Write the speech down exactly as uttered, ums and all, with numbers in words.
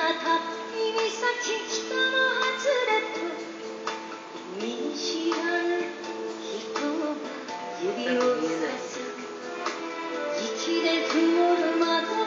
た指先北の外れと見知らぬ人が指をさす息で曇る窓